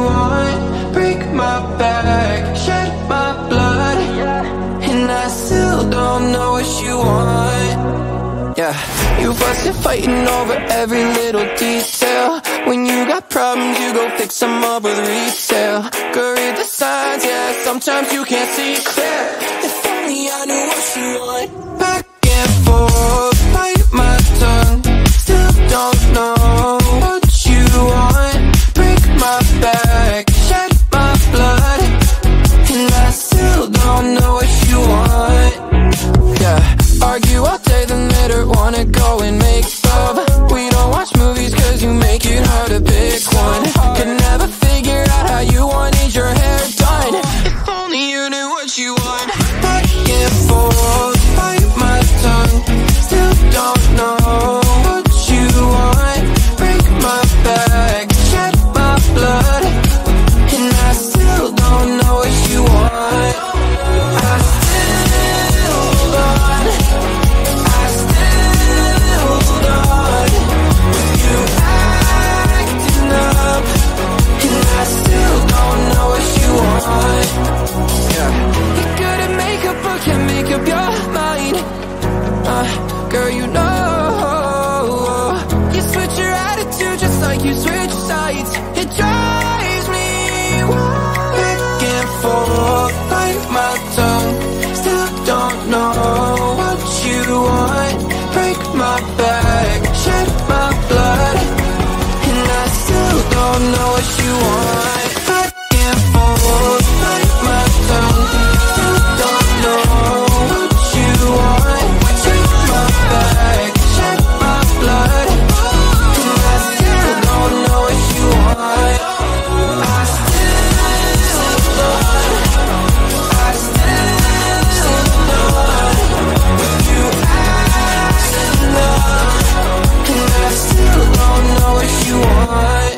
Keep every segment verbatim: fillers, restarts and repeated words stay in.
want, break my back, shed my blood, and I still don't know what you want. Yeah, you fuss and fighting over every little detail. When you got problems, you go fix them up with resale. Go read the signs, yeah, sometimes you can't see clear. If only I knew what you want. Back and forth, bite my tongue, still don't know what you want. Break my back, shed my blood, and I still don't know what you want. Yeah, argue all day, then later wanna go and make love. We don't watch movies cause you make it hard to pick one. Could never figure out how you wanted your hair done. If only you knew what you want. Back and forth, bite my tongue, still don't know what you want. Break my back, shed my blood, and I still don't know what you want. I still hold on, I still hold on. You acting up, and I still don't know what you want. Yeah, you're good at makeup but can't make up your mind. Uh, girl, you know you switch your attitude just like you switch sides. It drives me wild. Back and forth, bite my tongue, still don't know what you want. Break my back, shed my blood, and I still don't know what you want. Back and forth, bite my tongue, still don't know what you want. Break my back, shed my blood, and I still don't know what you want. I still don't, I still don't. You acting up, and I still don't know what you want.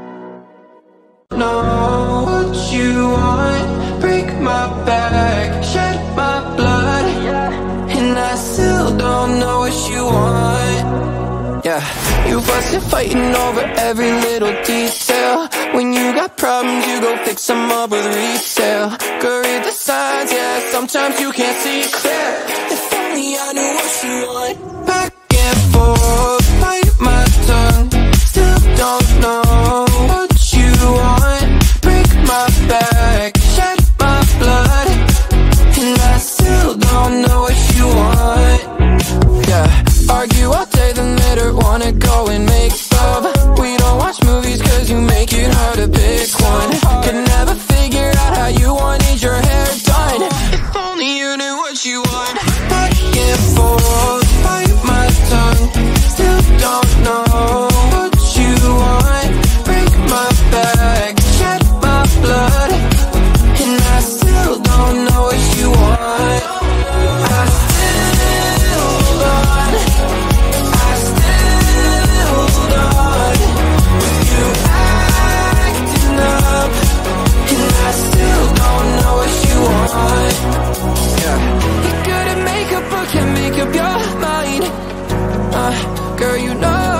Know what you want. Break my back, shed my blood, and I still don't know what you want. Yeah, you fuss and fighting over every little detail. When you got problems, you go fix them up with resale. Go read the signs, yeah, sometimes you can't see clear. If only I knew what you want. Back and forth, bite my tongue, still don't know what you want. Break my back, shed my blood, and I still don't know what you want. Yeah, argue all day, then later wanna go and make love. We don't watch movies cause you make it hard to pick one. Could never figure out how you wanted your hair done. If only you knew what you want. Back and forth, bite my tongue, still don't know what you want. Break my back, shed my blood, and I still don't know what you want. I still hold on, I still hold on. You acting up, and I still don't know what you want. Yeah, you're good at makeup but can't make up your mind. Uh, girl, you know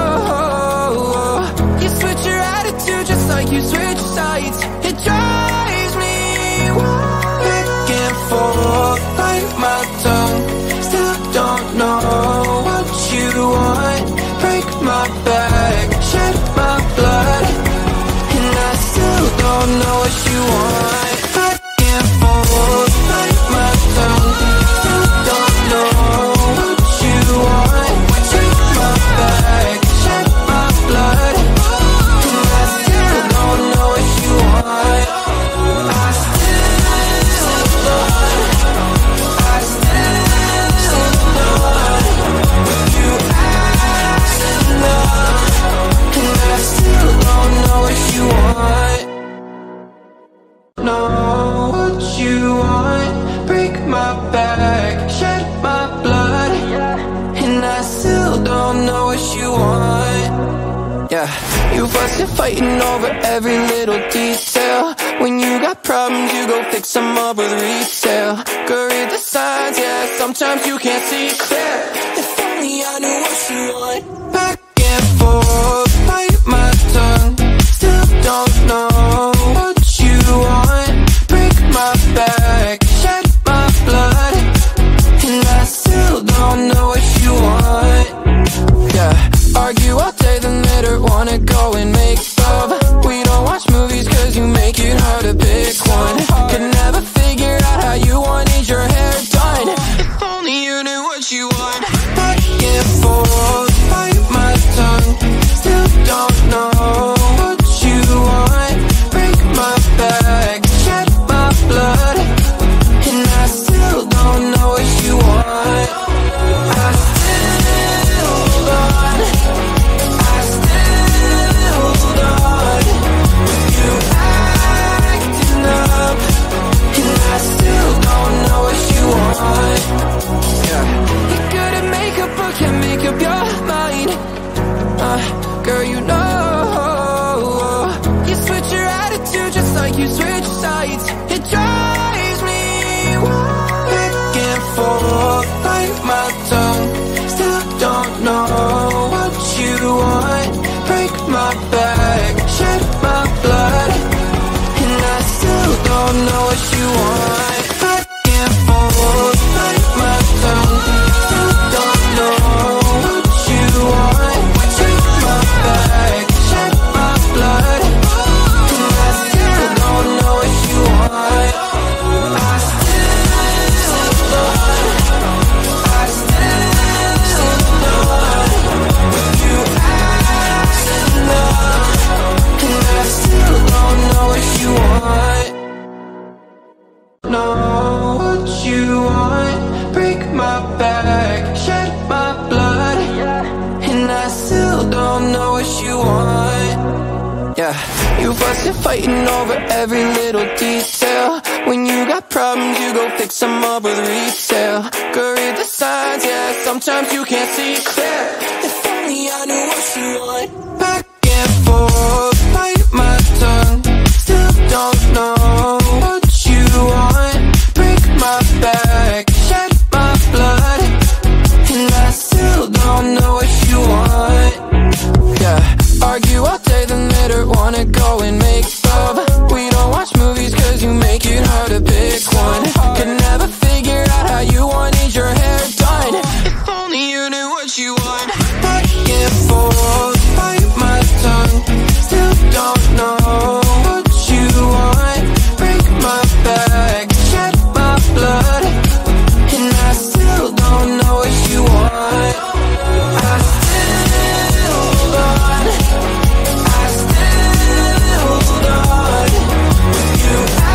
you switch your attitude just like you switch sides. It drives me wild. Back and forth, bite my tongue, still don't know what you want. Break my back, shed my blood, and I still don't know what you want. Back and forth, bite my tongue, still don't know what you want. Break my back, shed my blood, and I still don't know what you want. I still don't, I still don't. You acting up, and I still don't know what you want. Know what you want. Break my back, shed my blood, and I still don't know what you want. Yeah, you fuss and fighting over every little detail. When you got problems, you go fix them up with resale. Go read the signs, yeah, sometimes you can't see clear. If only I knew what you want. Back and forth, bite my tongue, still don't know what like you switch sides. It drives me wild. Back and forth, bite my tongue. Still don't know what you want. Break my back, shed my blood, and I still don't know what you want. Back and forth, bite my tongue. Still don't know what you want. Break my back, shed my blood, and I still don't know what you want. I still don't, I still don't. You acting up, and I still don't know what you want. Know what you want. Break my back, shed my blood, and I still don't know what you want. Yeah, you fuss and fighting over every little detail. When you got problems, you go fix them up with resale. Go read the signs, yeah, sometimes you can't see clear. If only I knew what you want. Back and forth, bite my tongue. Still don't know what you want. Break my back, shed my blood, and I still don't know what you want. Yeah, argue all day, then later wanna go and make love. We don't watch movies cause you make it hard to pick one. Could never figure out how you wanted your hair done. If only you knew what you want. Back and forth, bite my tongue. Still don't know what you want. Break my back, shed my blood, and I still don't know what you want. I still don't, I still don't. You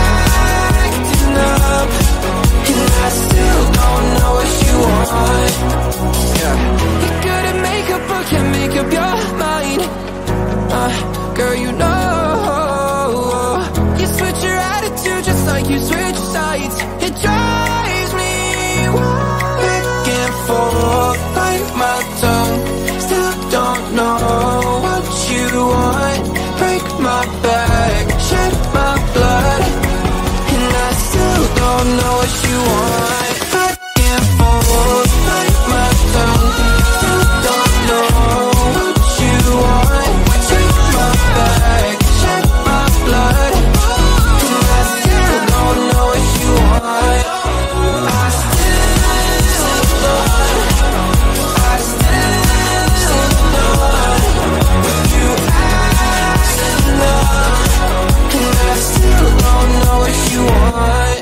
acting up, and I still don't know what you want. Yeah, you're good at makeup but can't make up your mind. Uh, girl, you know you switch your attitude just like you switch sides. It drives me wild. Back and forth, bite my tongue. Still don't know what you want. Break my back, shed my blood, and I still don't know what you want. Back and forth, bite my tongue. Still don't know what you want. Break my back, shed my blood, and I still don't know what you want. I still don't, I still don't. You acting up, and I still don't know what you want.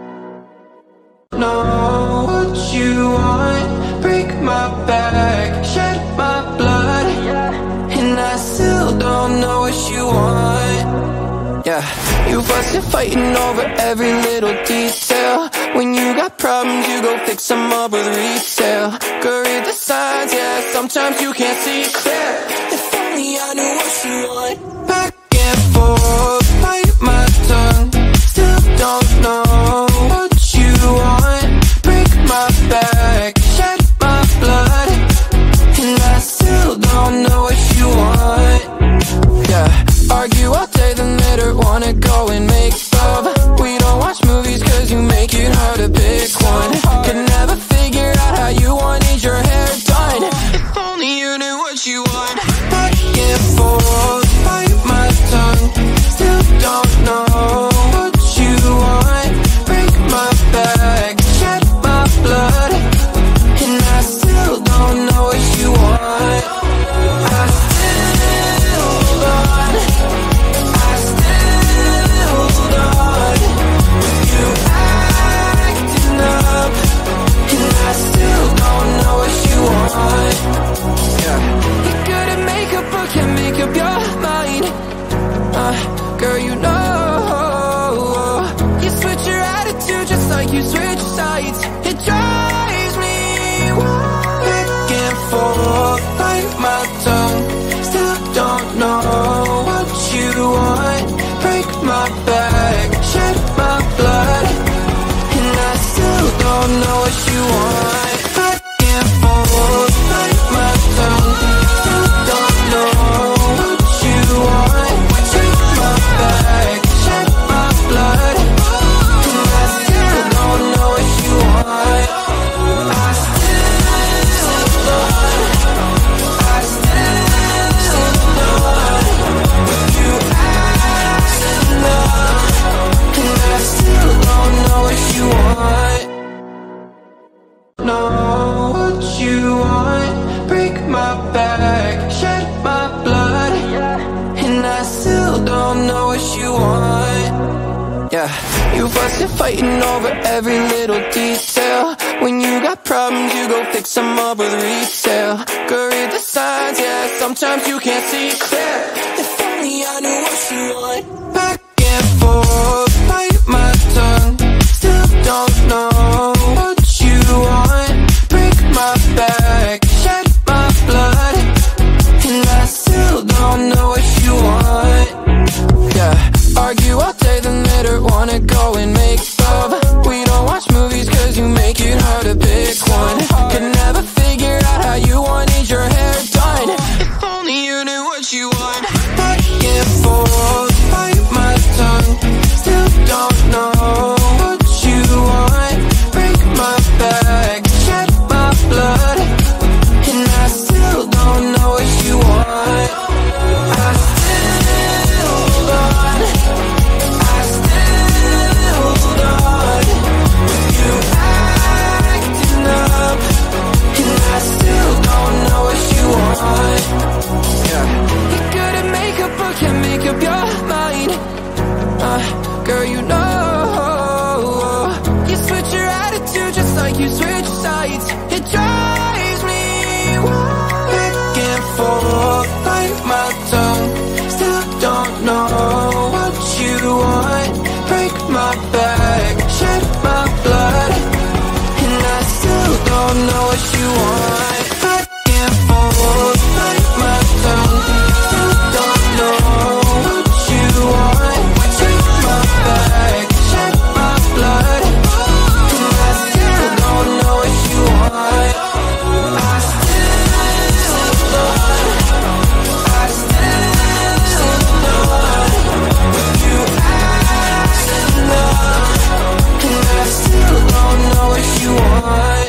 Know what you want. Break my back, shed my blood, and I still don't know what you want. Yeah, you fuss and fighting over every little detail. When you got problems, you go fix them up with resale. Go read the signs, yeah, sometimes you can't see clear. If only I knew what you want. Back and forth, bite my tongue. Still don't know what you want. Break my back, shed my blood, and I still don't know what you want. Yeah, argue all day, then later wanna go and make love. We don't watch movies cause you make it hard to pick one. Could never figure out how you wanted your hair done. If only you knew what you want. Back and forth, bite my tongue. Still don't know what you want. Break my back, shed my blood, and I still don't know what you want. I still don't, I still don't. You acting up, and I still don't know what you want. Yeah, you're good at makeup but can't make up your mind. Uh, girl, you know you switch your attitude just like you switch sides. It drives me wild. Back and forth, bite my tongue. Still don't know what you want. Break my back, shed my blood, and I still don't know what you want. Back and forth, bite my tongue. Still don't know what you want. Break my back, shed my still don't know what you want. Yeah, you fuss and fighting over every little detail. When you got problems, you go fix them up with retail. Go read the signs, yeah, sometimes you can't see clear. If only I knew what you want. Back and forth, bite my tongue. Still don't know what you want. Break my back, shed my blood, and I still don't know what you want. Yeah, argue all day, then later wanna go and make love. We don't watch movies cause you make it hard to pick one. Could never figure out how you wanted your hair done. If only you knew what you want. Back and forth, bite my tongue. Still don't know what you want. Break my back, shed my blood, and I still don't know what you want. I still hold on, I still hold on. You acting up, and I still don't know what you want. Yeah, you're good at makeup, but can't make up your mind. Uh, girl, you know you switch your attitude just like you switch sides. It drives me wild. Back and forth, bite my tongue. Still don't know what you want. Break my back, shed my blood, and I still don't know what you want. Back and forth, bite my tongue. Still don't know what you want. Break my back, shed my blood, and I still don't know what you want. I still love, I still love. You acting up, and I still don't know what you want.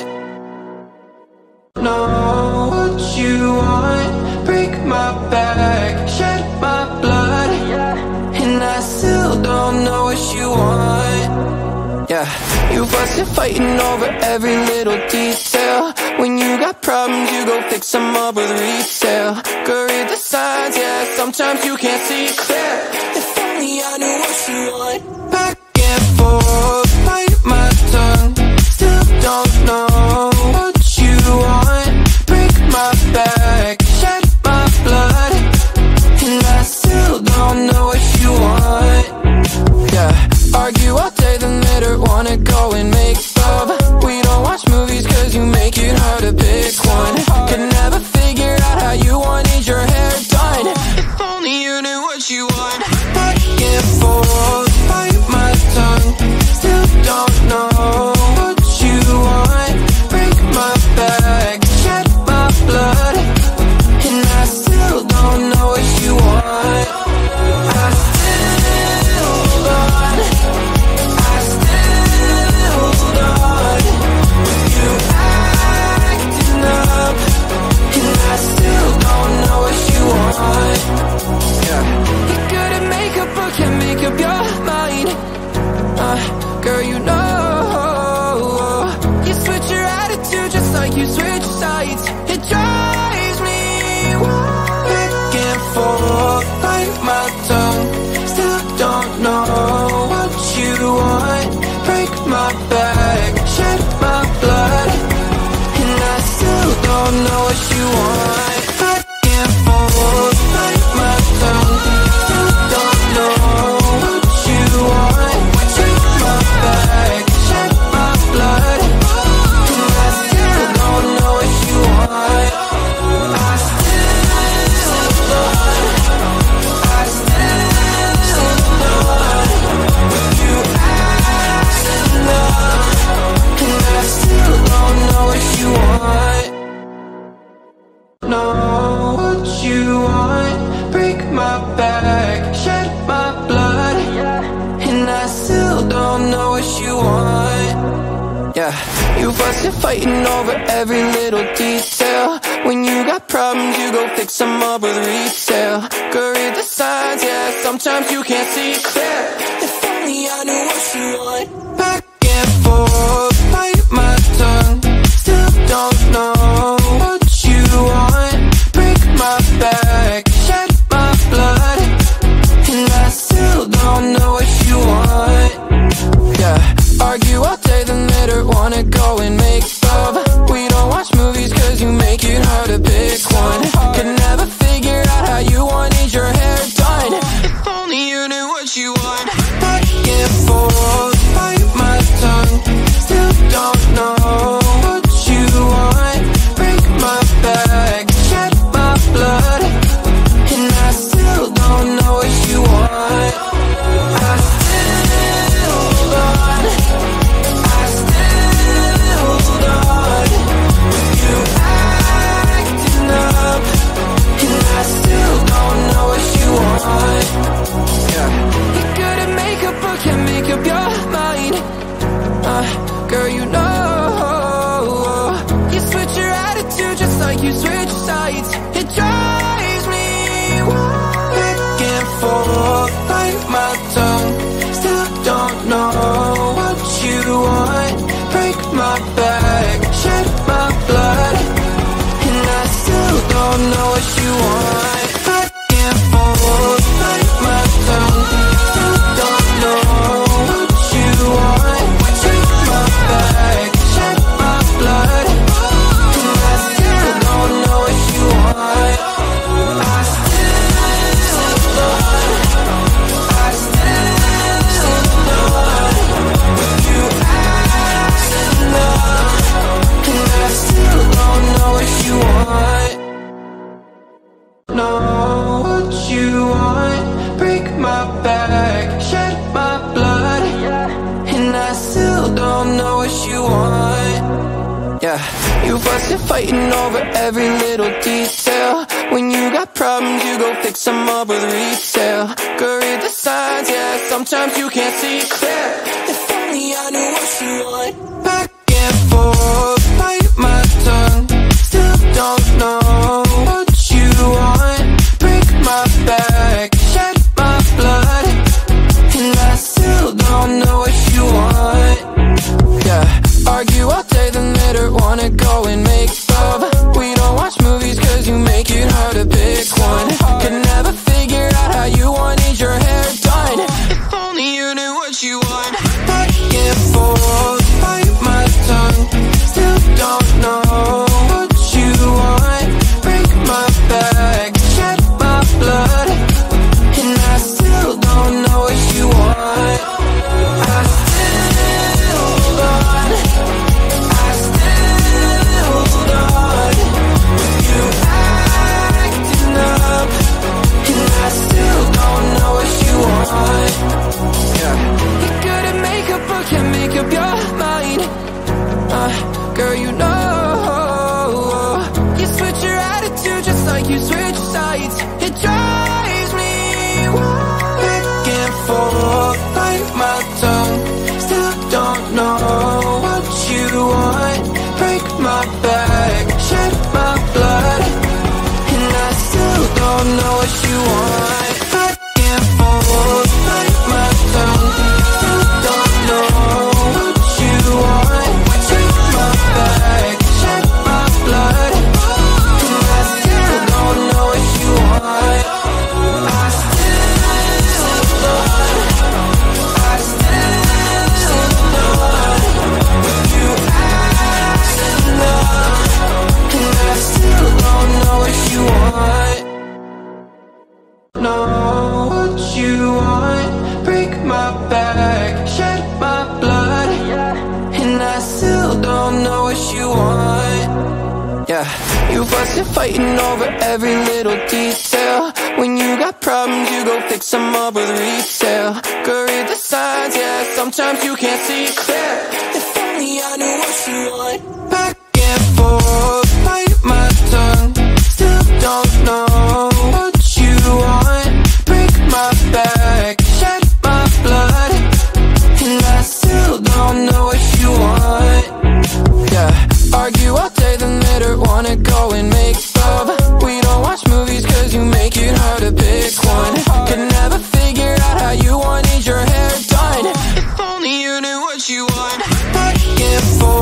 Know what you want. Break my back, shed my blood, and I still don't know what you want. Yeah, you fuss and fighting over every little detail. When you got problems, you go fix them up with retail. Go read the signs, yeah, sometimes you can't see clear. If only I knew what you want. Back and forth, bite my tongue. Still don't know what you want. Break my back, shed my blood, and I still don't know what you want. Yeah, argue all day, then later wanna go and make love. We don't watch movies cause you make it hard to pick one. Could never figure out how you wanted your hair done. If only you knew what you want. Back and forth, bite my tongue. Still don't know what you want. Break my back, shed my blood, and I still don't know what you want. I still hold on, I still hold on. You acting up, and I still don't know what you want. Yeah, you're good at makeup, but can't make up your mind. Uh, girl, you know you switch your attitude just like you switch sides. It drives me wild. Back and forth, bite my tongue. Still don't know what you want. Break my back, shed my blood, and I still don't know what you want. Back and forth, bite my tongue. Still don't know what you want. Break my back, shed my blood, and I still don't know what you want. I still love, I still love. You acting up, and I still don't know what you want. Know what you want. Break my back, shed my blood, and I still don't know what you want. Yeah, you fuss and fighting over every little detail. When you got problems, you go fix them up with retail. Go read the signs, yeah, sometimes you can't see clear. If only I knew what you want. Back and forth, bite my tongue. Still don't know what you want. Break my back, shed my blood, Yeah, you're good at makeup but can't make up your mind. uh, Girl, you know you switch your attitude just like you switch sides. It drives me wild. Back and forth, bite my tongue. Still don't know what you want. Break my back, shed my blood, and I still don't know what you want. Back and forth, bite my tongue. Still don't know what you want. Break my back, shed my blood, and I still don't know what you want. I still don't, I still don't. You ask enough, and I still don't know what you want. Know what you want. Break my back, shed my blood, and I still don't know what you want. Yeah, you fuss and fighting over every little detail. When you got problems, you go fix them up with resale. Go read the signs, yeah, sometimes you can't see clear. If only I knew what you want. Back and forth, bite my tongue. Still don't know what you want. Break my back, shed my blood, and I still don't know what you want. Yeah, argue all day, then later wanna go and make love. We don't watch movies cause you make it hard to pick one. Could never figure out how you wanted your hair done. If only you knew what you want. Back and forth, bite my tongue. Still don't know what you want. Break my back, shed my blood, and I still don't know what you want. I still don't, I still don't. You acting up, and I still don't know what you want. Yeah, you're good at makeup but can't make up your mind. uh, Girl, you know you switch your attitude just like you switch sides. It drives me wild. Back and forth, bite my tongue. Still don't know what you want. Break my back, shed my blood, and I still don't know what you want. Back and forth, bite my tongue. Still don't know what you want. Break my back, shed my blood, and I still don't know what you want. I still don't, I still don't. You ask enough, and I still don't know what you want. Know what you want. Break my back, shed my blood, and I still don't know what you want. Yeah, you fuss and fighting over every little detail. When you got problems, you go fix them up with resale. Go read the signs, yeah, sometimes you can't see clear. If only I knew what you want. Back and forth, bite my tongue. Still don't know what you want. Break my back, shed my blood, and I still don't know what you want. Yeah, argue all day, then later wanna go and make love. We don't watch movies cause you make it hard to pick one. Could never figure out how you wanted your hair done. If only you knew what you want. Back and forth.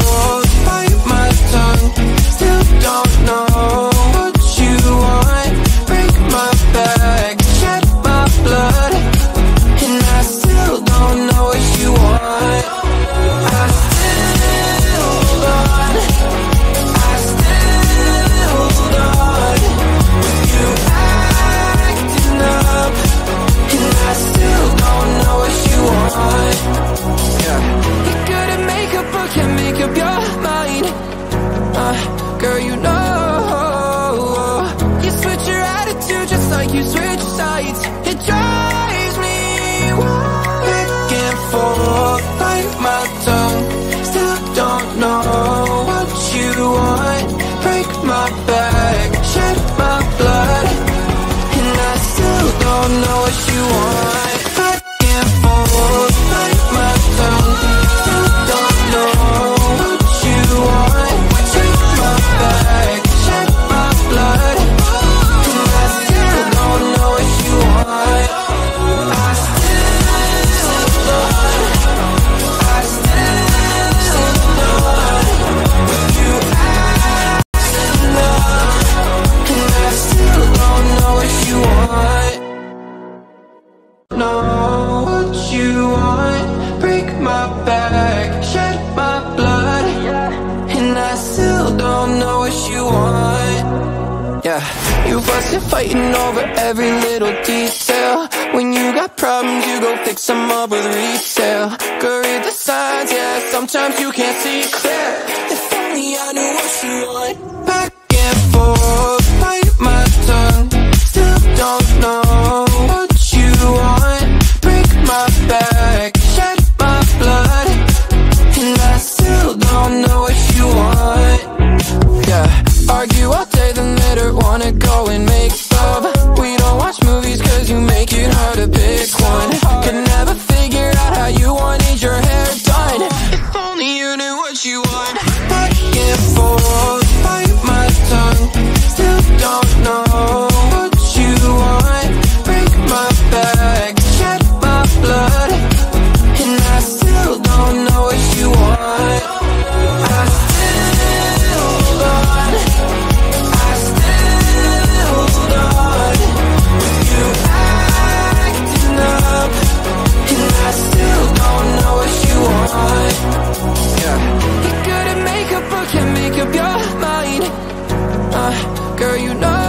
Know what you want, break my back, shed my blood, and I still don't know what you want. Yeah, you fussing, fighting over every little detail. When you got problems, you go fix them up with resale. Go read the signs, yeah, sometimes you can't see clear. If only I knew what you want. Back and forth, bite my tongue, still don't know what you want. Break my back, shed my blood, and I still don't know what you want. Yeah, argue all day, then later wanna go and make love. We don't watch movies cause you make it hard to pick one. Could never figure out how you wanted your hair done. If only you knew what you want. Back and forth, bite my tongue, still don't know what you want. Break my back, shed my blood, and I still don't know what you want. I still hold on, I still hold on. You acting up, and I still don't know what you want. Yeah, you're good at makeup but can't make up your mind. Uh, girl, you know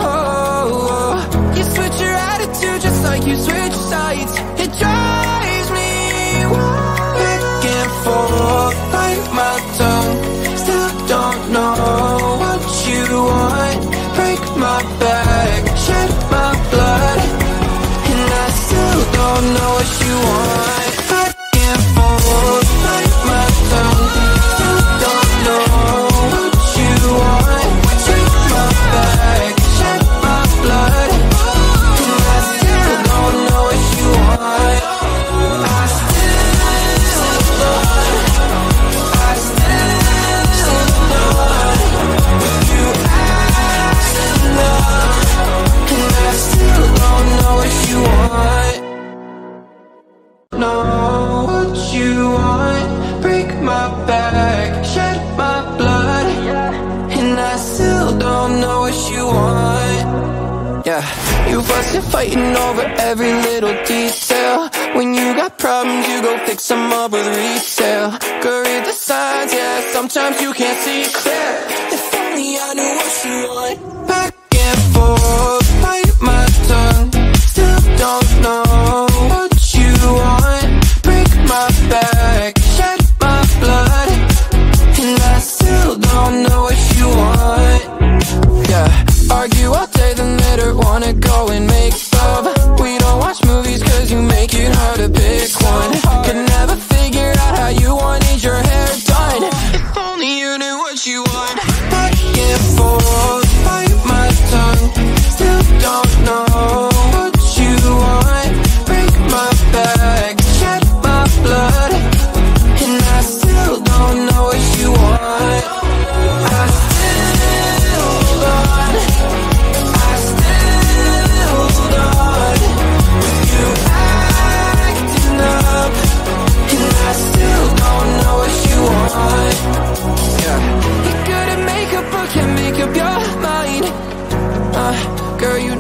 you switch your attitude just like you switch sides. It drives me wild. Back and forth, bite my tongue, still don't know what you want. Break my back, shed my blood, and I still don't know what you want. Back and forth, bite my tongue, still don't know what you want. Break my back, shed my blood, and I still don't know what you want. I still love, I still love you acting up, and I still don't know what you want. Know what you want, break my back, shed my blood, and I still don't know what you want. Yeah, you fussing, fighting over every little detail. When you got problems, you go fix them up with resale. Go read the signs, yeah, sometimes you can't see clear. If only I knew what you want. Back and forth, bite my tongue, still don't know what you want. Break my back, shed my blood, and I still don't know what you want. Yeah, argue all day, then later wanna go and make love. We don't watch movies cause you make it hard to pick one. Could never figure out how you wanted your hair done. If only you knew what you want. Back and forth, bite my tongue, still don't know what you want. Break my back, shed my blood, and I still don't know what you want. I still hold on, I still hold on. You acting up, and I still don't know what you want. Yeah, you're good at makeup but can't make up your mind. Uh, girl, you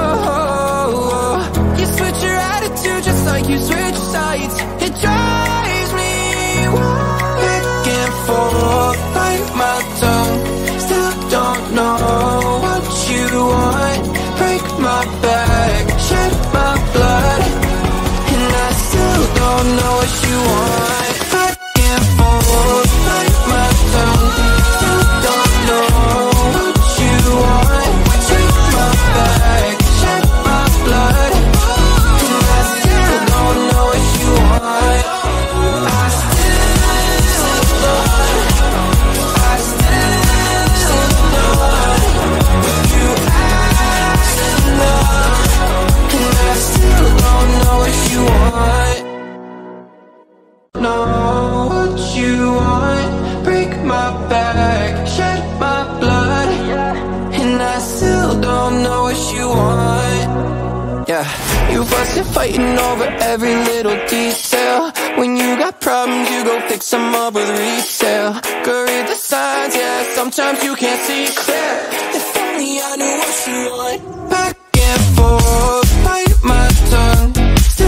know you switch your attitude just like you switch sides. It drives me wild. Back and forth, bite my tongue, still don't know what you want. Break my back, shed my blood, and I still don't know what you want. Back and forth, bite my tongue, still don't know what you want. Break my back, shed my blood, and I still don't know what you want. I still love, I still love you acting up, and I still don't know what you want. Know what you want, break my back, shed my blood, and I still don't know what you want. Yeah, you fussing, fighting over every little detail. When you got problems, you go fix them up with resale. Go read the signs, yeah, sometimes you can't see clear. If only I knew what you want. Back and forth, bite my tongue,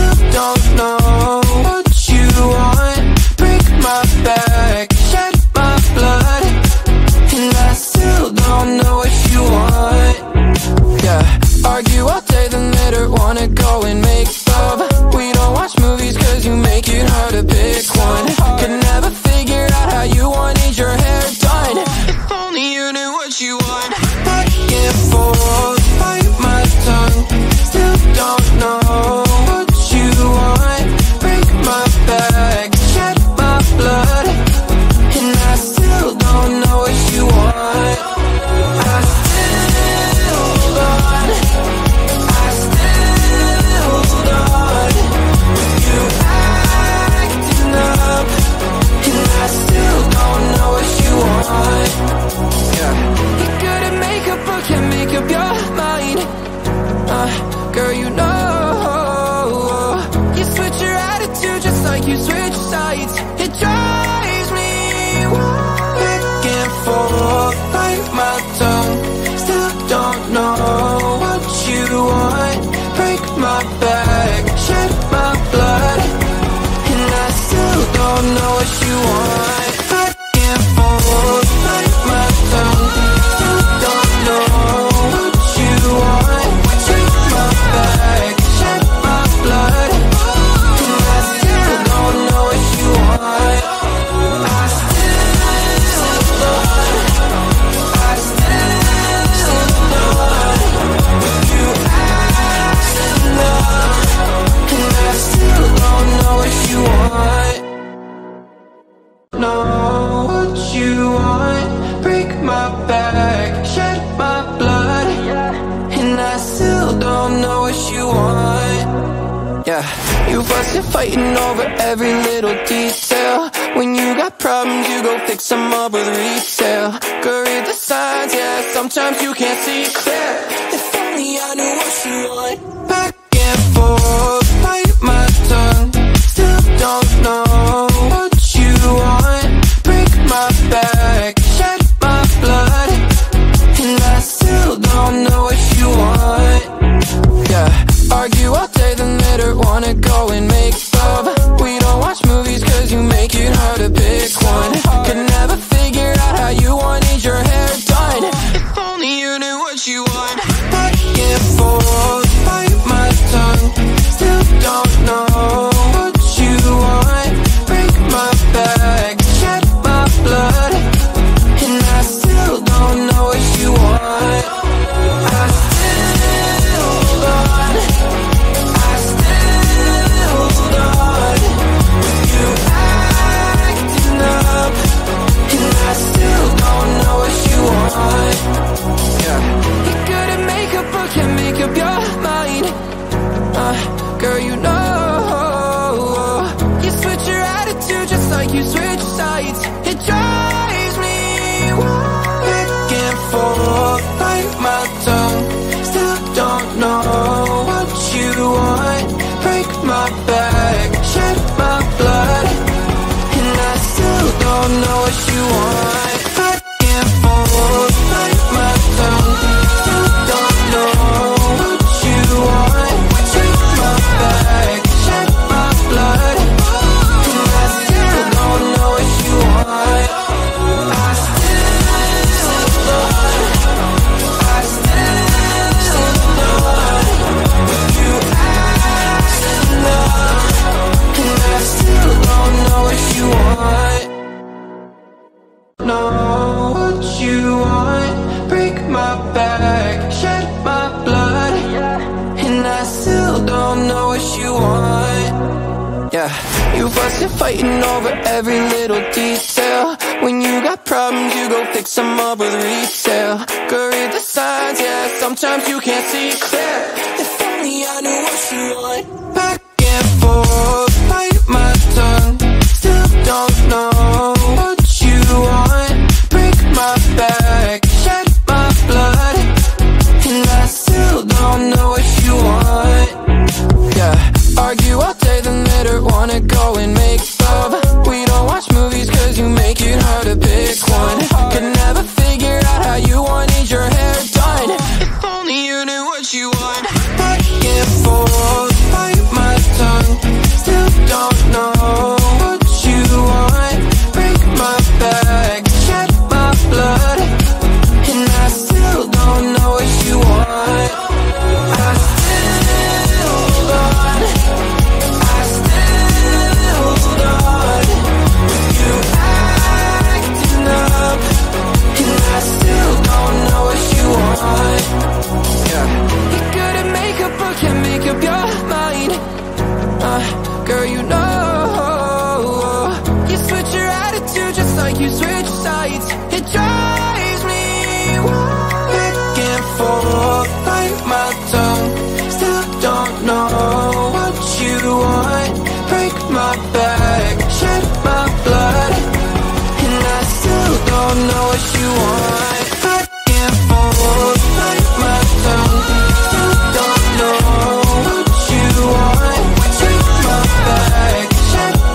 like you switch sides. It drives me wild. Back and forth, bite my tongue. Still don't know what you want. Break my back, shed my blood, and I still don't know what you want. Back and forth, bite my tongue. Still don't know what you want. Break my back, shed my blood, and I still don't know what you want. I still don't, I still don't. You acting up, and I still don't know what you want. Know what you want. Break my back, shed my blood, and I still don't know what you want. Yeah, you fuss and fighting over every little detail. When you got problems, you go fix them up with resale. Go read the signs, yeah, sometimes you can't see clear. If only I knew what you want. Back and forth, bite my tongue. Still don't know what you want. Break my back, shed my blood, and I still don't know what you want. Yeah, argue all day, then later wanna go and make love. We don't watch movies cause you make it hard to pick one. Could never figure out how you wanted your hair done. If only you knew what you want. Back and forth, bite my tongue. Still don't know what you want. Break my back, shed my blood, and I still don't know what you want. I still don't, I still don't. You acting up, and I still don't know what you want. Yeah, you're good at makeup but can't make up your mind. Uh, girl, you know you switch your attitude just like you switch sides. It drives me wild. Back and forth, bite my tongue. Still don't know what you want. Break my back, shed my blood, and I still don't know what you want. Back and forth, bite my tongue. Still don't know what you want. Break my back, shed my blood, and I still don't know what you want. I still don't, I still don't. You acting up, and I still don't know what you want. Know what you want. Break my back, shed my blood, and I still don't know what you want. Yeah, you fuss and fighting over every little detail. When you got problems, you go fix them up with resale. Go read the signs, yeah, sometimes you can't see clear. If only I knew what you want. Back and forth, bite my tongue. Still don't know what you want. Break my back, shed my blood, and I still don't know what you want. Yeah, argue all day, then later wanna go and make love. We don't watch movies cause you make it hard to pick one. Could never figure out how you wanted your hair done. If only you knew what you want. Back and forth, bite my tongue. Still don't know what you want. Break my back, shed my blood, and I still don't know what you want. I still don't, I still don't. You acting up, and I still don't know what you want. Yeah, you're good at makeup but can't make up your mind. Uh, girl, you know you switch your attitude just like you switch sides. It drives me wild. Back and forth, bite my tongue. Still don't know what you want. Break my back, shed my blood, and I still don't know what you want. Back and forth, bite my tongue. Still don't know what you want. Break my back, shed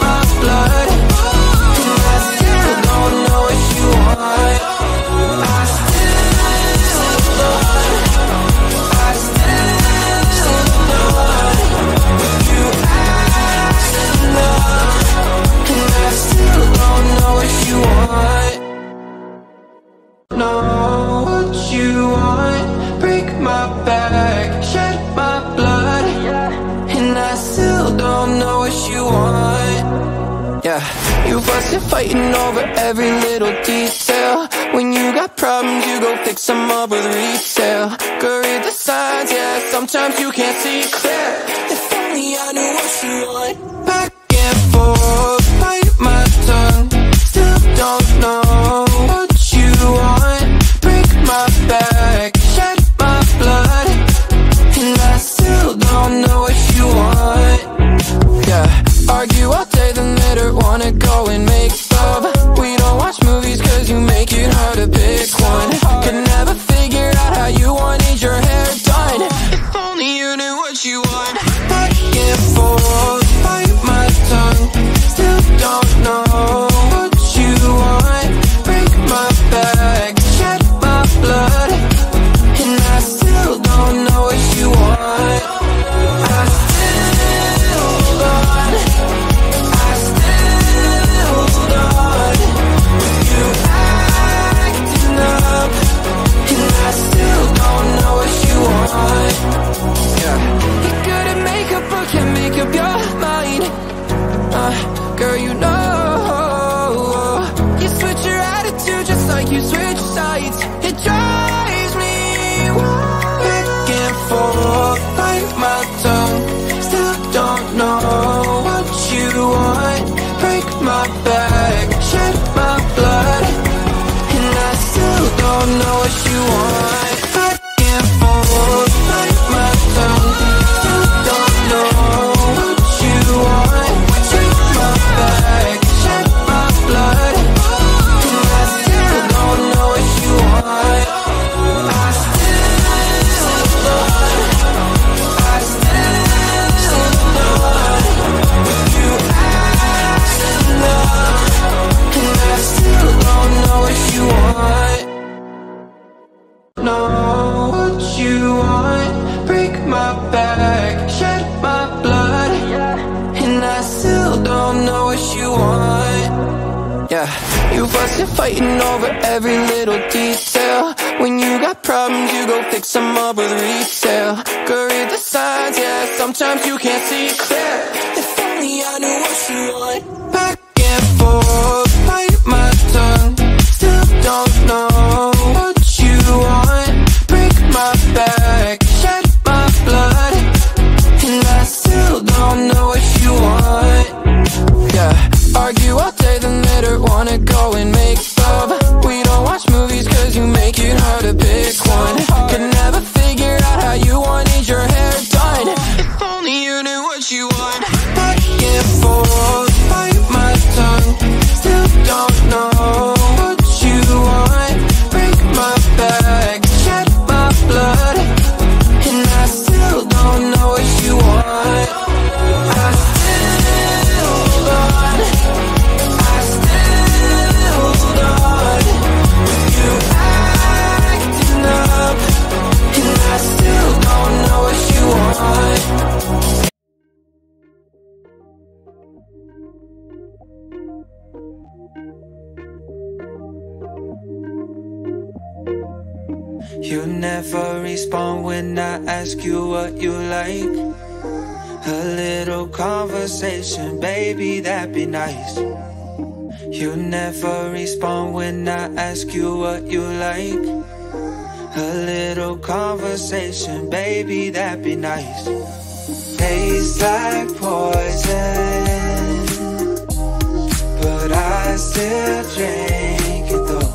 still don't know what you want. Yeah, you fuss and fighting over every little detail. When you got problems, you go fix them up with retail. Go read the signs, yeah, sometimes you can't see clear. If only I knew what you want. Back and forth, bite my tongue. Still don't know what you want. Break my back, shed my blood, and I still don't know what you want. Yeah, argue all day, then later wanna go and make love. We don't watch movies cause you make it hard to pick one. Could never figure out how you wanted your hair done. If only you knew what you want. Back and forth, bite my tongue. Still don't know what you want. Break my back, shed my blood, and I still don't know what you want. I still hold on, I still hold on. You acting up, and I still don't know what you want. Yeah, you're good at makeup but can't make up your mind. Uh, girl, you know you switch your attitude just like you switch sides. It drives me wild. Back and forth, bite my tongue. Still don't know what you want. Break my back, shed my blood, and I still don't know what you want. Back and forth, bite my tongue. Still don't know what you want. Break my back, shed my blood, and I still don't know what you want. I still don't, I still don't. You acting up, and I still don't know what you want. Know what you want. Break my back, shed my blood, and I still don't know what you want. Yeah, you fuss and fighting over every little detail. When you got problems, you go fix them up with retail. Go read the signs, yeah, sometimes you can't see clear. If only I knew what you want. Back and forth, bite my tongue. Still don't know what you want. Break my back, shed my blood, and I still don't know what you want. Yeah, argue all day, then later wanna go and make love. We don't watch movies cause you make it hard to pick one. Could never figure out how you wanted your hair done. If only you knew what you want. Back and forth, bite my tongue. Still don't know what you want. Break my back, shed my blood, and I still don't know what you want. I still hold on, I still hold on. You acting up, and I still don't know what you want. You never respond when I ask you what you like. A little conversation, baby, that'd be nice. You never respond when I ask you what you like. A little conversation, baby, that'd be nice. Tastes like poison, but I still drink it though.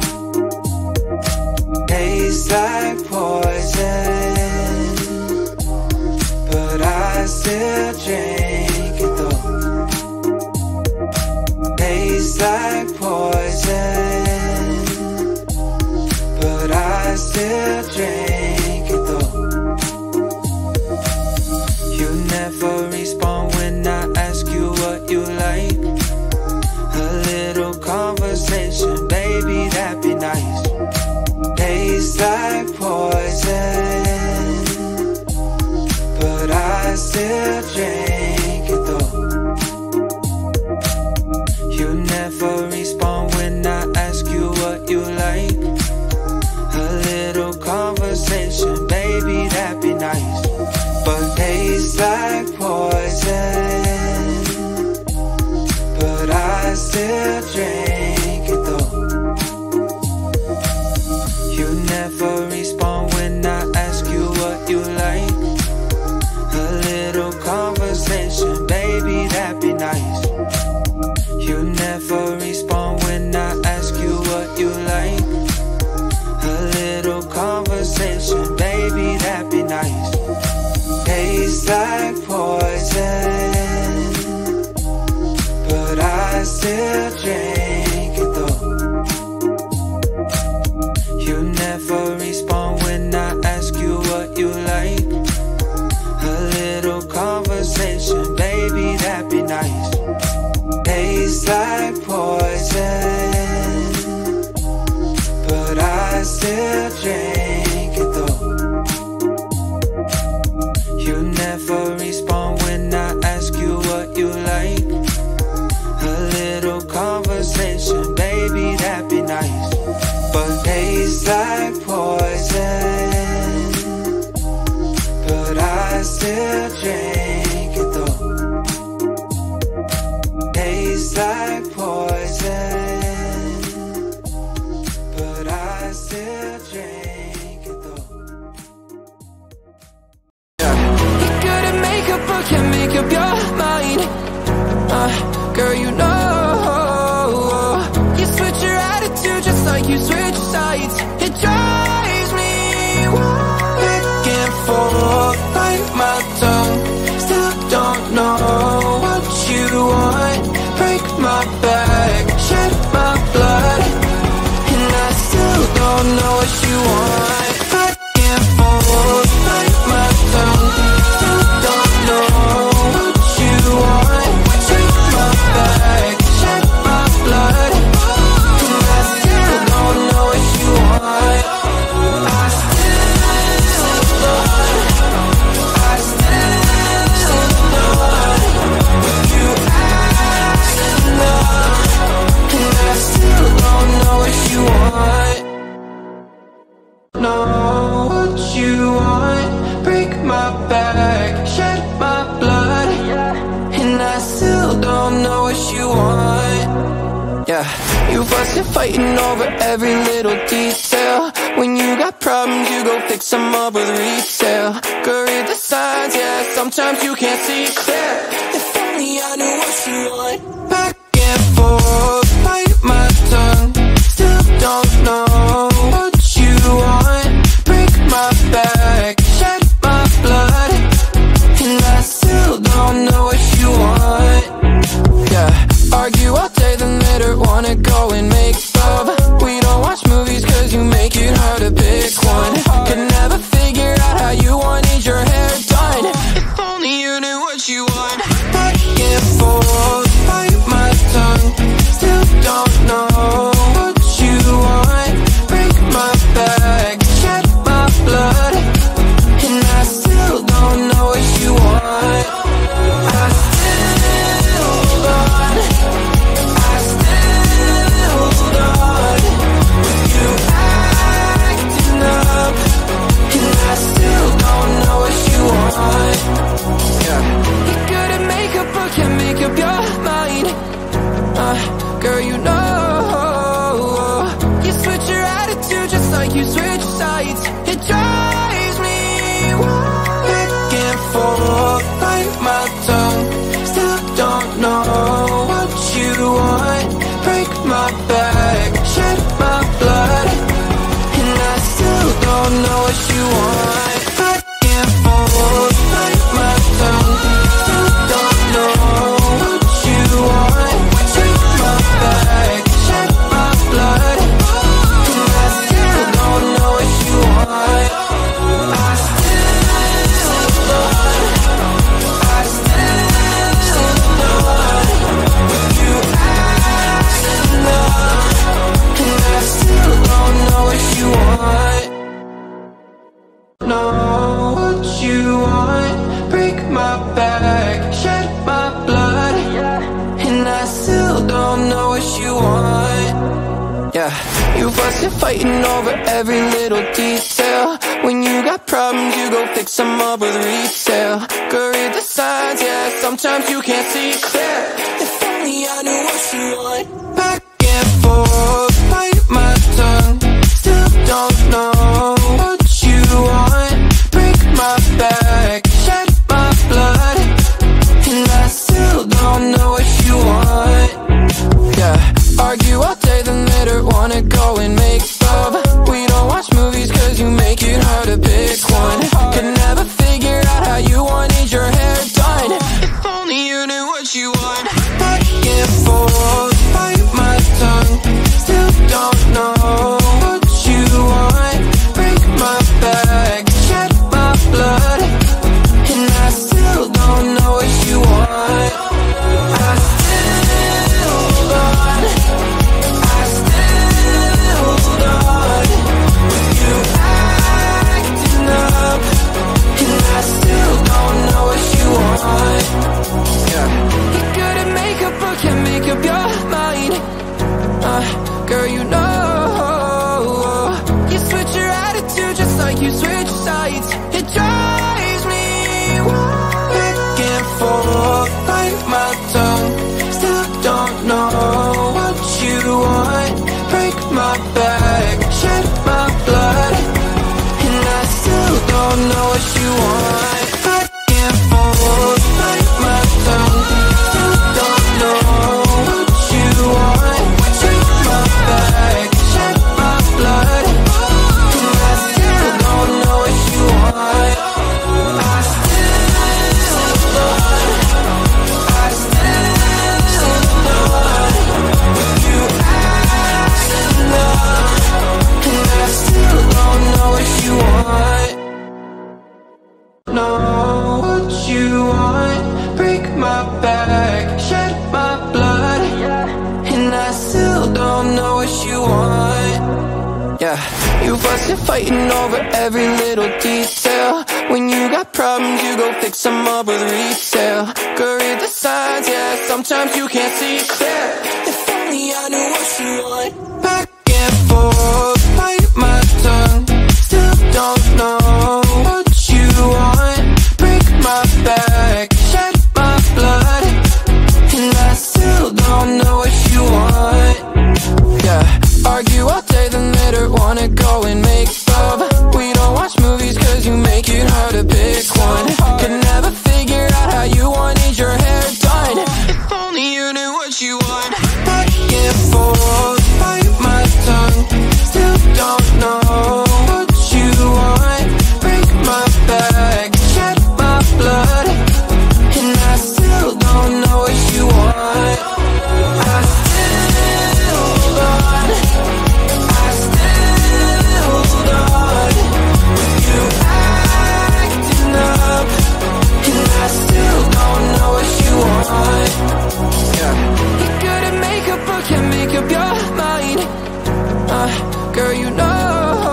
Tastes like poison, but I still drink it though. Tastes like poison, but I still drink it though. You never respond when still drink it though. You never respond when I ask you what you like. A little conversation, baby, that'd be nice. Tastes like poison, but I still drink it though. You never respond when I ask you what you like. A little conversation, baby, that'd be nice. But tastes like poison, but I still drink it though. Tastes like poison, but I still drink it though. Yeah. You're good at makeup, but can't make up your mind. Uh, girl, you know you switch your attitude just like you switch sides. It drives me wild. Back and forth, bite my tongue. Still don't know what you want. Break my back, shed my blood, and I still don't know what you want. Back and forth, bite my tongue. Still don't know what you want. Break my back, shed my blood, and I still don't know what you want. I still want, I still want you ask enough, and I still don't know what you want. Know what you want. Break my back, shed my blood, and I still don't know what you want. Yeah, you fuss and fighting over every little detail. When you got problems, you go fix them up with resale. Go read the signs, yeah, sometimes you can't see clear. If only I knew what you want. Back and forth, bite my tongue. Still don't know what you want. Break my back, shed my blood, and I still don't know what you want. Yeah, argue all day, then later wanna go and make love. We don't watch movies cause you make it hard to pick one. Could never figure out how you wanted your hair done. If only you knew what you want. Back and forth, bite my tongue. Still don't know what you want. Break my back, shed my blood, and I still don't know what you want. I still want, I still want you acting up, and I still don't know what you want. Yeah. You're good at makeup, but can't make up your mind. Uh, girl, you know you switch your attitude just like you switch sides. It drives me wild. Back and forth, bite my tongue. Still don't know what you want. Break my back, shed my blood, and I still don't know what you want. Back and forth, bite my tongue. Still don't know what you want. Break my back, shed my blood, and I still don't know what you want. I still want, I still want you ask enough, and I still don't know what you want. Know what you want. Break my back, shed my blood, and I still don't know what you want. Yeah, you fuss and fighting over every little detail. When you got problems, you go fix them up with resale. Go read the signs, yeah, sometimes you can't see clear. If only I knew what you want. Back and forth, bite my tongue. Still don't know what you want. Break my back, shed my blood, and I still don't know what you want. Yeah, argue all day, then later wanna go and make love. We don't watch movies cause you make it hard to pick one. Could never figure out how you wanted your hair done. If only you knew what you want. Back and forth, you switch sides. It drives me wild. Back and forth, bite my tongue. Still don't know what you want. Break my back, shed my blood, and I still don't know what you want. Back and forth, bite my tongue. Still don't know what you want. Break my back, shed my blood, and I still don't know what you want. I still don't, I still don't. You ask enough, and I still don't know what you want. Know what you want. Break my back, shed my blood, and I still don't know what you want. Yeah, you fuss and fighting over every little detail. When you got problems, you go fix them up with resale. Go read the signs, yeah, sometimes you can't see clear. If only I knew what you want. Back and forth, bite my tongue. Still don't know what you want. Break my back, shed my blood, and I still don't know what you want. Yeah, argue all day, then later wanna go and make love. We don't watch movies cause you make it hard to pick one. Could never figure out how you wanted your hair done. If only you knew what you want. Back and forth, bite my tongue. Still don't know what you want. Break my back, shed my blood, and I still don't know what you want. I still don't, I still don't. You acting up, and I still don't know what you want. Yeah. You're good at makeup, but can't make up your mind. Uh, girl, you know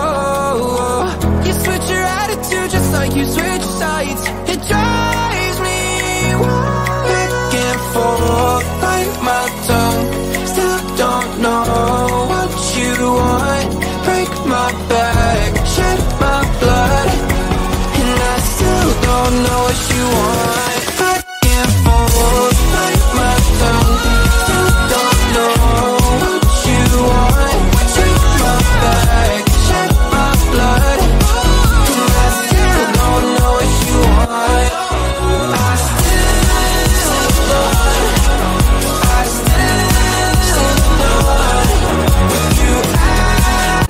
you switch your attitude just like you switch sides. It drives me wild. Back and forth, bite my tongue. Still don't know what you want. Break my back, shed my blood, and I still don't know what you want. Back and forth, bite my tongue. Still don't know what you want. Break my back, shed my blood, and I still don't know what you want. I still don't, I still don't. You ask.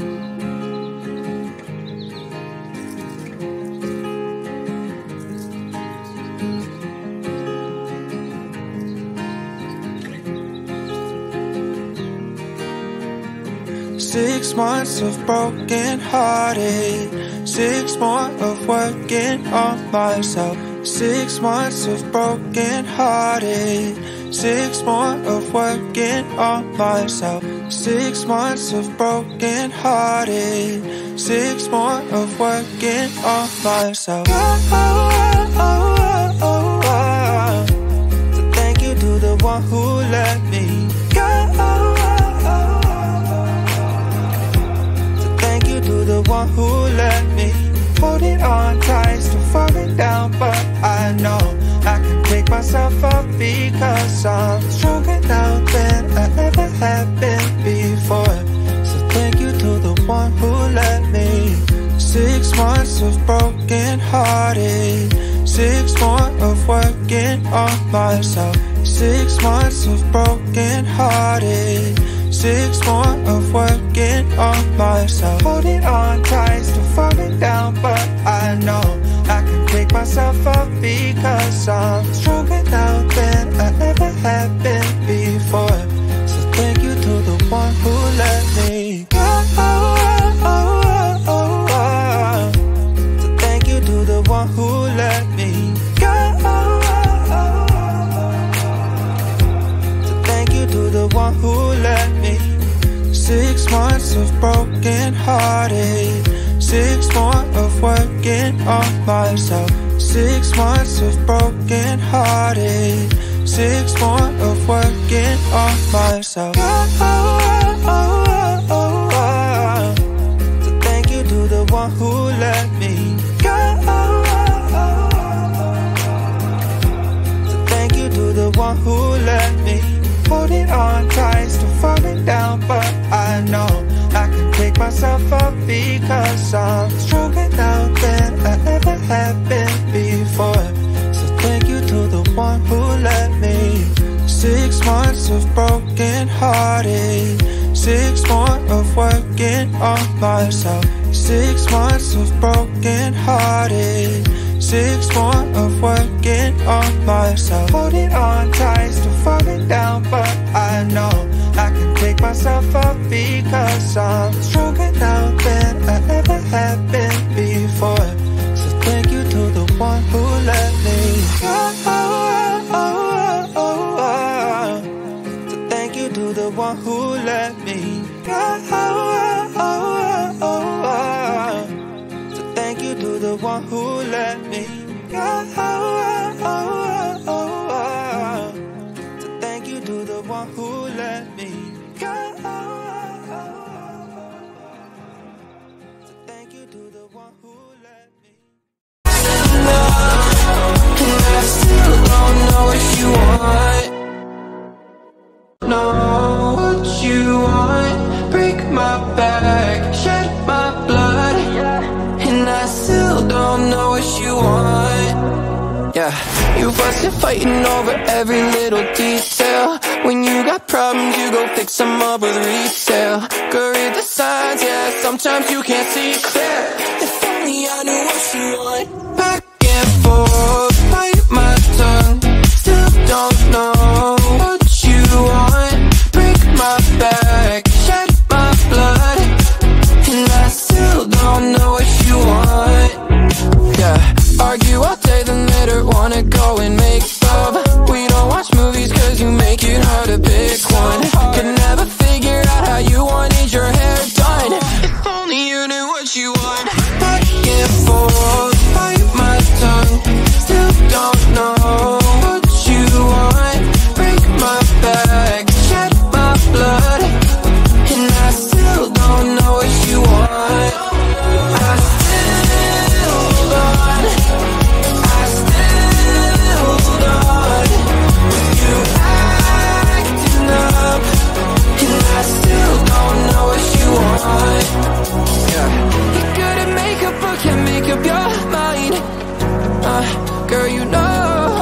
Six months of broken hearted, six more of working on myself. Six months of broken hearted, six more of working on myself. Six months of broken hearted, six more of working on myself. Oh, oh, oh, oh, oh. So thank you to the one who let me go. To the one who let me holding on tight, still falling down, but I know I can pick myself up because I'm stronger now than I ever have been before. So thank you to the one who let me. Six months of broken hearted, six more of working on myself. Six months of broken hearted, six more of working on myself. Holding on tight, still falling down, but I know I can pick myself up because I'm stronger now than I ever have been before. So thank you to the one who let me go. Oh, oh, oh, oh, oh. So thank you to the one who let me go. So thank you to the one who let me. Six months of broken hearted, six more of working on myself. Six months of broken hearted, six more of working on myself. Oh, oh, oh, oh, oh. So thank you to the one who let me one who let me hold it on tight, still falling down, but I know I can pick myself up because I'm stronger now than I ever have been before. So thank you to the one who let me. Six months of broken hearted, six more of working on myself. Six months of broken hearted, six more of working on myself. Holding on tight, still falling down, but I know I can pick myself up because I'm stronger now than I ever have been before. So thank you to the one who let me go. So thank you to the one who let me go. So thank you to the one who let me go. So thank you to the one who let me go. So thank you to the one who let me. And I still don't know what you want. Know what you want. Break my back, shed my blood, and I still don't know what you want. Yeah, you fuss and fighting over every little detail. When you got problems, you go fix them up with resale. Go read the signs, yeah, sometimes you can't see clear. If only I knew what you want. Back and forth, bite my tongue, still don't know what you want. Break my back, shed my blood, and I still don't know what you want. Yeah, argue all day, then later wanna go and make love. We don't watch movies cause you make it hard to pick one. Could never figure out how you wanted your hair done. If only you knew what you want. Back and forth, bite my tongue, still don't know what you want. Break my back, shed my blood, and I still don't know what you want. I still hold on, I still hold on. You acting up, and I still don't know what you want. Yeah, you're good at makeup but can't make up your mind. Uh, girl, you know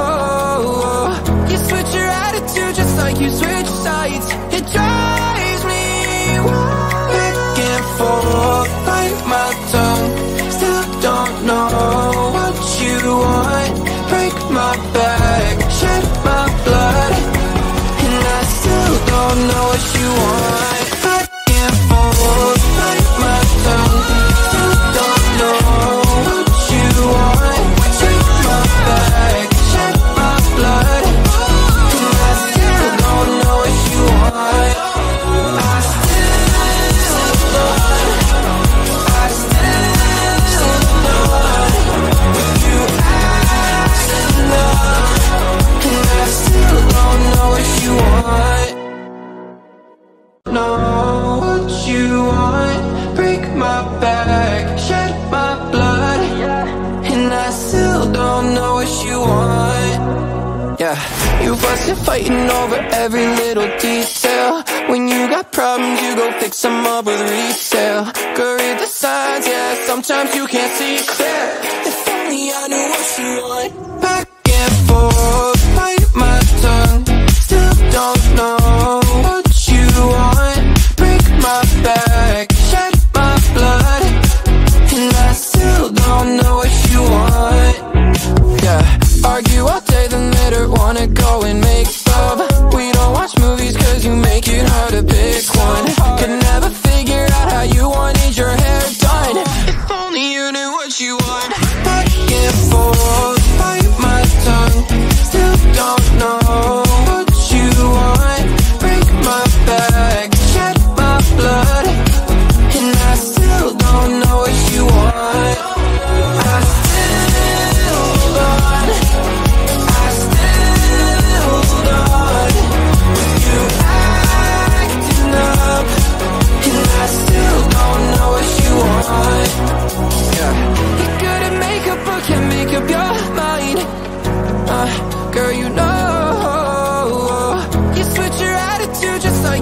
you switch your attitude just like you switch sides. It drives me wild. Back and forth, bite my tongue, still don't know what you want. Break my back, shed my blood, and I still don't know what you want. Back and forth, bite my tongue, still don't know what you want. Break my back, shed my blood, and I still don't know what you want. I still hold on, I still hold on. You acting up, and I still don't know what you want. Know what you want. Break my back, shed my blood, and I still don't know what you want. Yeah, you fuss and fighting over every little detail. When you got problems, you go fix them up with resale. Go read the signs, yeah, sometimes you can't see clear. If only I knew what you want. Back and forth, bite my tongue, still don't know what you want. Break my back, shed my blood, and I still don't know what you want. Yeah, argue all day, then later wanna go and make love. We don't watch movies cause you make it hard to pick one. Could never figure out how you wanted your hair done. If only you knew what you want. Back and forth, bite my tongue, still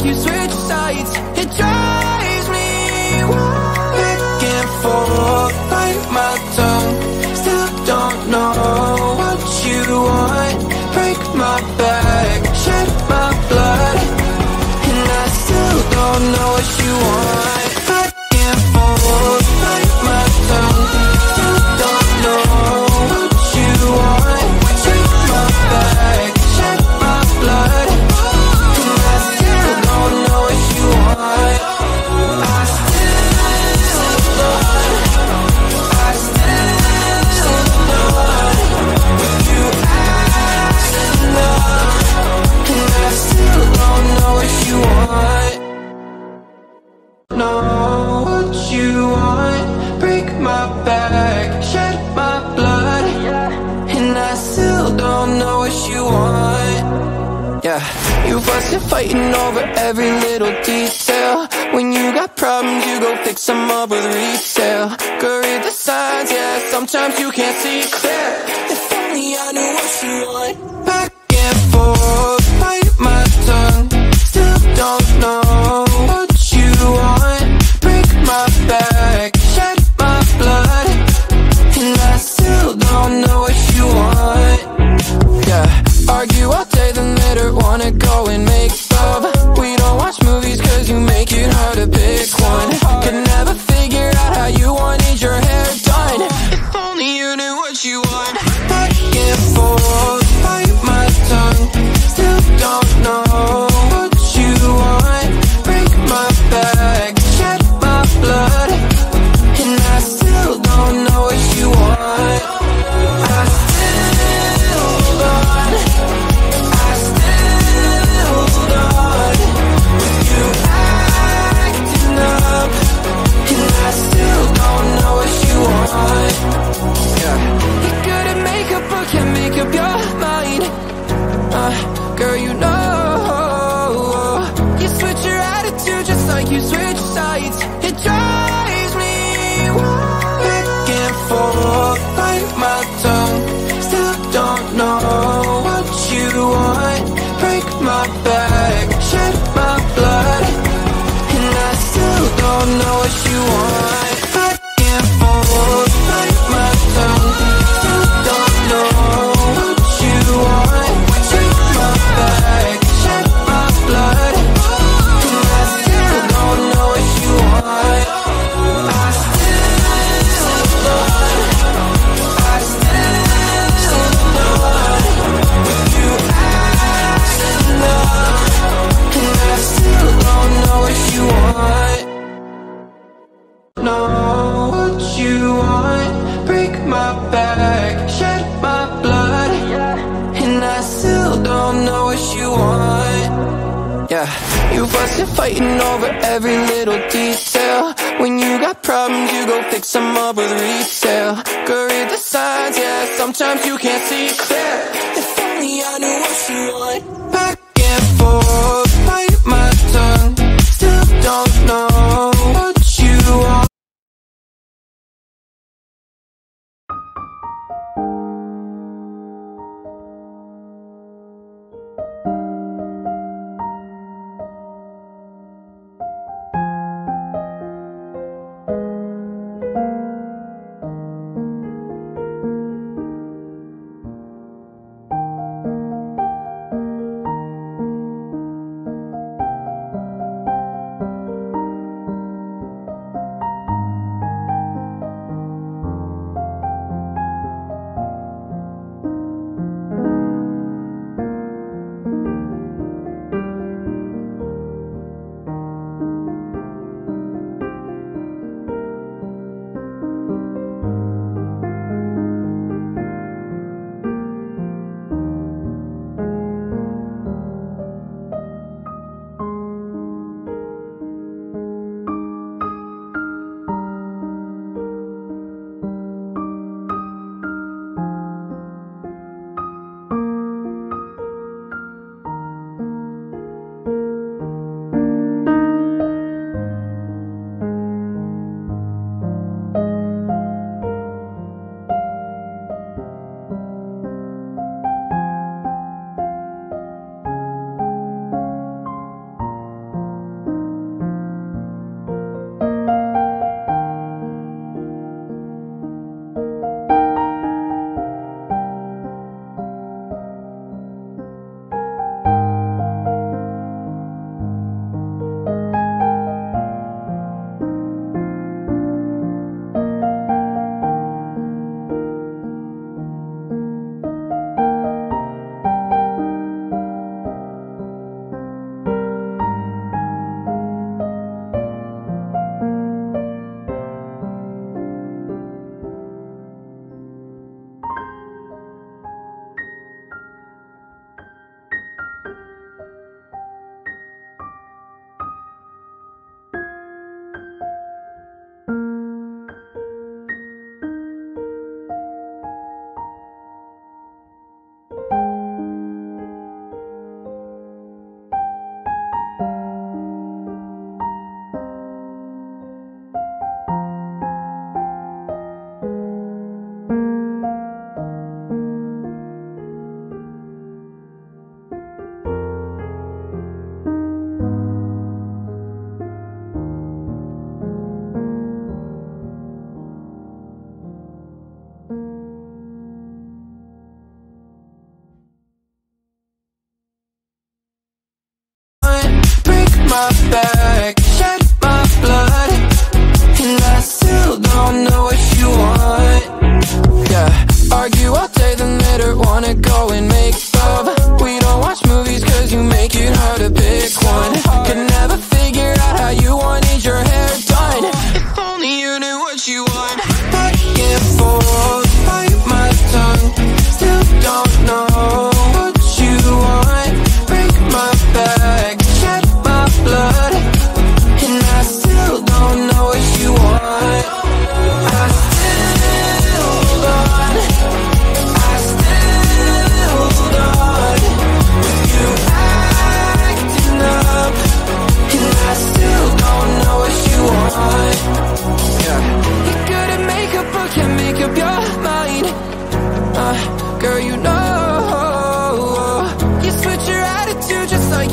like you switch sides. It drives me wild. Back and forth, bite my tongue. Still don't know what you want. Break my back, shed my blood, and I still don't know what you want. Back and forth, bite my tongue. Still don't know what you want. Break my back, shed my blood, and I still don't know what you want. I still don't, I still don't. You ask enough, and I still don't know what you want. Know what you want. Break my back, shed my blood, and I still don't know what you want. Yeah, you fuss and fighting over every little detail. When you got problems, you go fix them up with resale. Go read the signs, yeah, sometimes you can't see clear. If only I knew what you want. Back and forth, bite my tongue. Still don't know what you want. Break my back, shed my blood, and I still don't know what you want. Yeah, argue all day, then later wanna go and make love. We don't watch movies cause you make it hard to pick one. Could never figure out how you wanted your hair done. If only you knew what you want. Back and forth, bite my tongue. Still don't know what you want. Break my back, shed my blood, and I still don't know what you want. I still don't, I still don't. You acting up, and I still don't know what you want. Yeah. You're good at makeup, but can't make up your mind. Uh, girl, you know you switch your attitude just like you switch sides. It drives me wild. Back and forth, bite my tongue. Still don't know what you want. Break my back, shed my blood, and I still don't know what you want. Back and forth, bite my tongue. Still don't know what you want. Break my back, shed my blood, and I still don't know what you want. I still don't, I still don't. You ask enough, and I still don't know what you want. Know what you want. Break my back, shed my blood, and I still don't know what you want. Yeah, you fuss and fighting over every little detail. When you got problems, you go fix them up with resale. Go read the signs, yeah, sometimes you can't see clear. If only I knew what you want. Back and forth, bite my tongue. Still don't know what you want.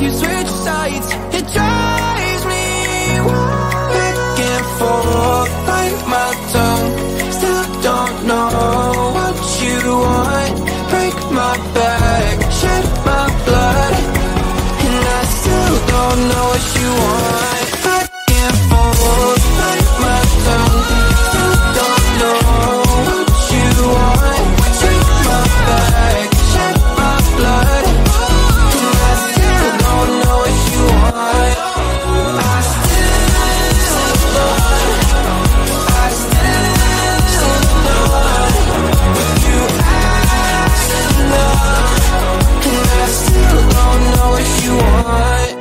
you switch sides. It drives me wild. Back and forth, bite my tongue. Still don't know what you want. Break my back, shed my blood, and I still don't know what you want. Back and forth, bite my tongue. Still don't know what you want. Break my back, shed my blood, and I still don't know what you want. I still don't, I still don't. You acting up, and I still don't know what you want.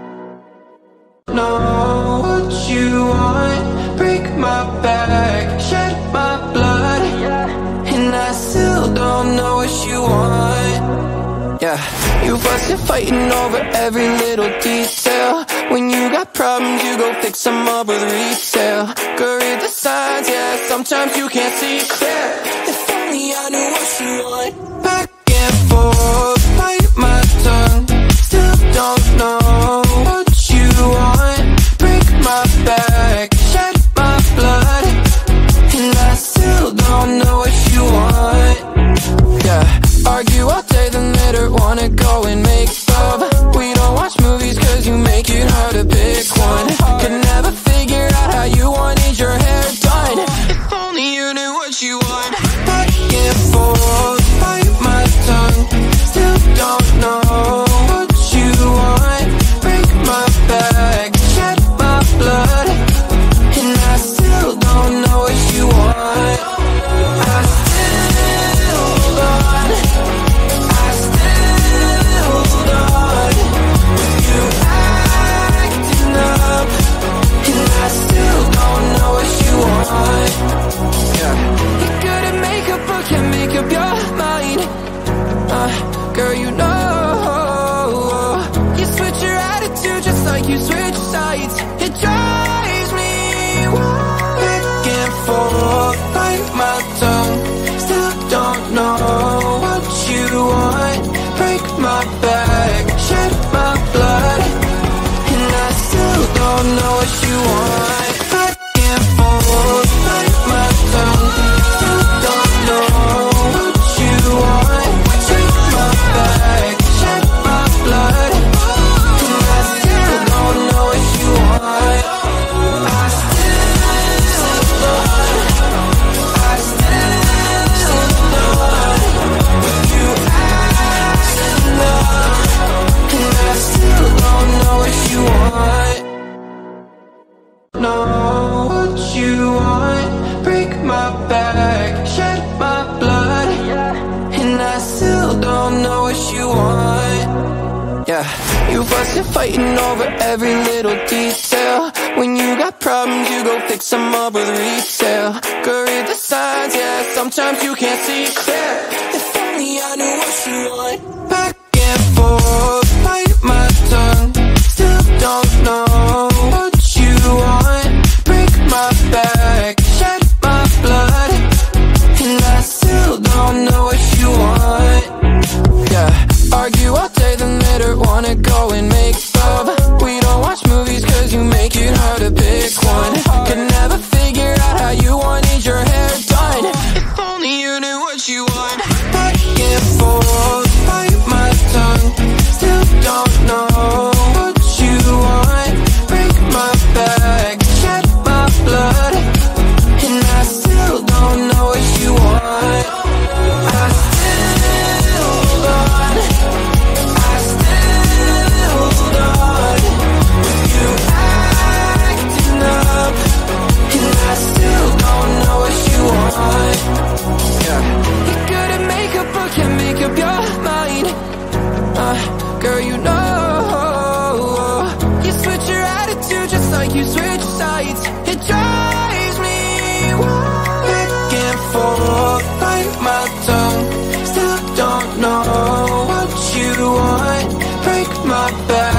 Know what you want. Break my back, shed my blood, and I still don't know what you want. Yeah, you fussing, fighting over every little detail. When you got problems, you go fix them up with resale. Go read the signs, yeah, sometimes you can't see clear. If only I knew what you want. Back and forth, bite my tongue. Still don't know what you want. Break my back, shed my blood, and I still don't know what you want. Yeah, argue all day, then later wanna go and make love. We don't watch movies cause you make it hard to pick one. Could never figure out how you wanted your hair done. If only you knew what you want. Back and forth, bite my tongue. Still don't know what you want. Break my back, shed my blood, and I still don't know what you want. I still don't, I still don't. You acting up, and I still don't know what you want. Yeah. You're good at makeup, but can't make up your mind. Uh, girl, you know you switch your attitude just like you switch sides. It drives me wild. Back and forth, bite my tongue. Still don't know what you want. Break my back, shed my blood, and I still don't know what you want. Back and forth, bite my tongue. Still don't know what you want. Break my back, shed my blood, and I still don't know what you want. I still don't, I still don't. You acting up, and I still don't know what you want. Know what you want. Break my back, shed my blood, and I still don't know what you want. Yeah, you fussing, fighting over every little detail. When you got problems, you go fix them up with resale. Go read the signs, yeah, sometimes you can't see clear. If only I knew what you want. Back and forth, bite my tongue. Still don't know what you want. Break my back, shed my blood, and I still don't know what you want. Yeah, argue all day, then later wanna go and make love. We don't watch movies cause you make it hard to pick one. Could never figure out how you wanted your hair done. If only you knew what you want. Back and forth, bite my tongue. Still don't know what you want. Break my back, shed my blood, and I still don't know what you want. I still don't, I still don't. You acting up, and I still don't know what you want. Yeah. You're good at makeup, but can't make up your mind. Uh, girl, you know you switch your attitude just like you switch sides. It drives me wild. Back and forth, bite my tongue. Still don't know what you want. Break my back,